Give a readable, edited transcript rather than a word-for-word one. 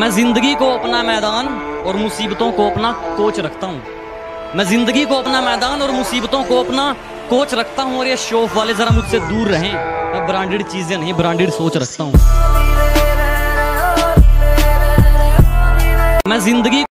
मैं जिंदगी को अपना मैदान और मुसीबतों को अपना कोच रखता हूँ। मैं जिंदगी को अपना मैदान और मुसीबतों को अपना कोच रखता हूँ। और ये शौफ वाले जरा मुझसे दूर रहें। मैं ब्रांडेड चीजें नहीं, ब्रांडेड सोच रखता हूँ। मैं जिंदगी